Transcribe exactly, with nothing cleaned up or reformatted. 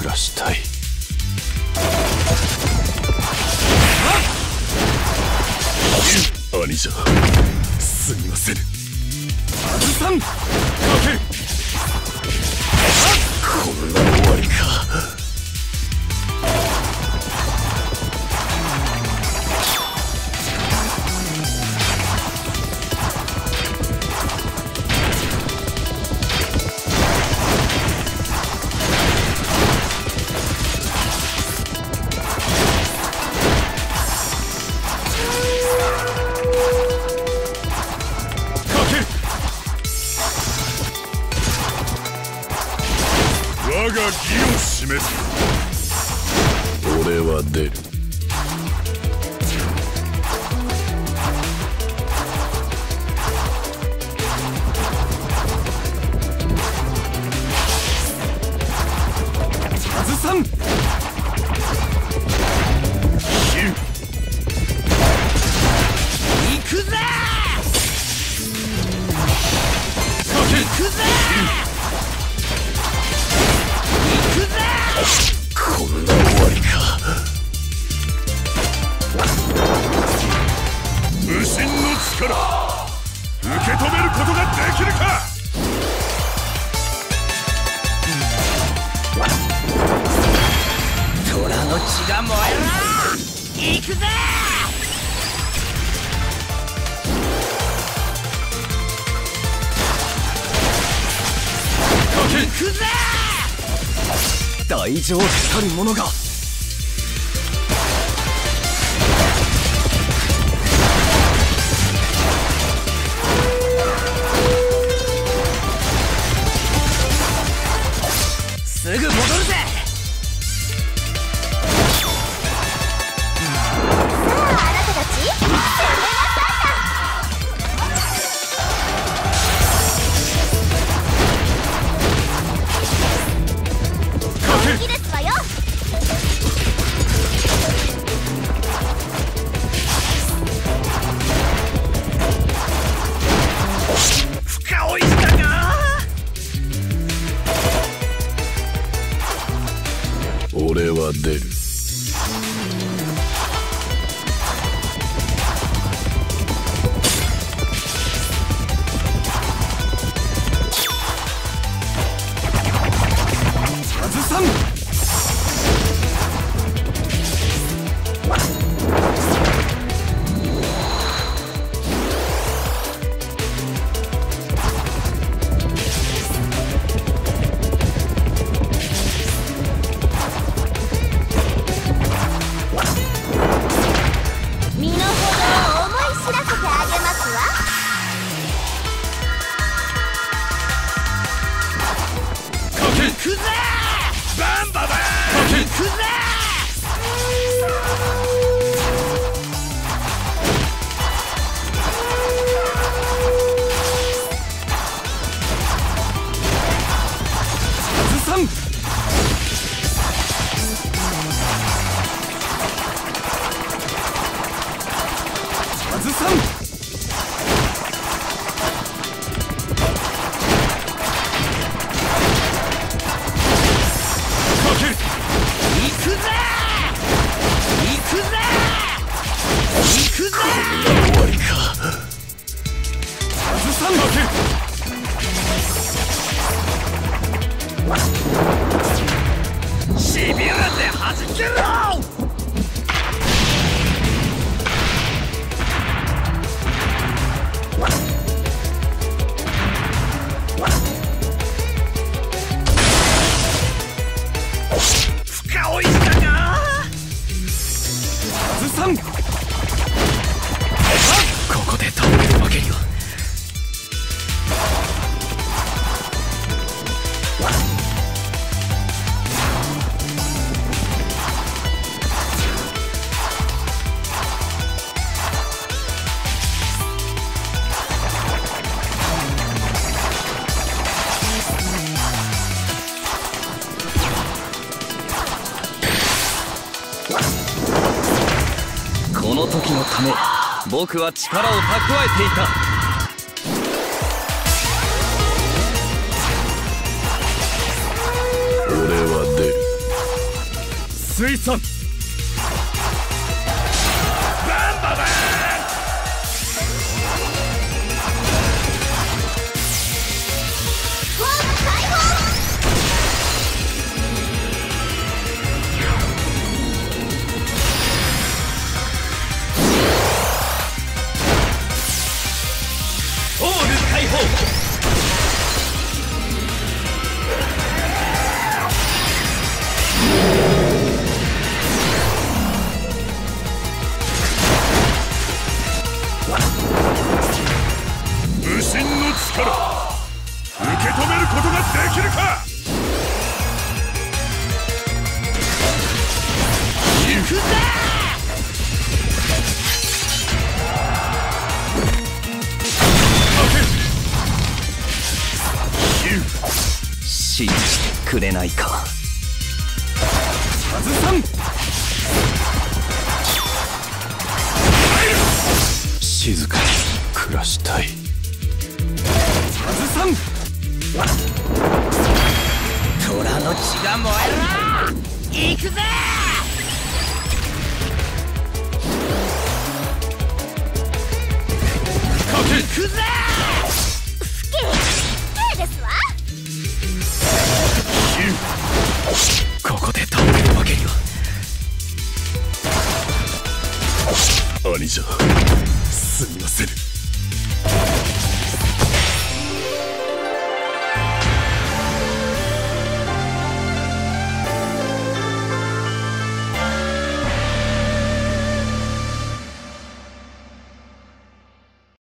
暮らしたい。兄者、すみません。あずさん、かけ。こんな終わりか。我が義を示す。俺は出る。あずさん、行くぜ。行くぜ。こんな終わりか。無心の力、受け止めることができるか。 虎の血が燃える。行くぜ。行くぜ。大乗たる者が。すぐ戻るぜ。 さあ、あなたたち、攻めなさい。いいですわよ。 深追いしたか。 俺は出る。あずさん、 身の程を思い知らせてあげますわ。 行くぜ。バンババーン。行くぜ。 あずさん、あずさん、かけ。 行くぜ。行くぜ。行くぜ。 こんな終わりか。あずさん、かけ。 しびれてはじけろ。深追いしたか。 あずさん、ここで倒れるわけには。 この時のため僕は力を蓄えていた。 俺は出る。 水産バンババーンホーム開放。 ホール開放。 無心の力受け止めることができるか。 行くぜ。信じてくれないか。 外さん静かに暮らしたい。外さん虎の血が燃えるな。行くぜ。行くぜ。 スケーですわ。 ここで倒れるわけには。 兄者すみません。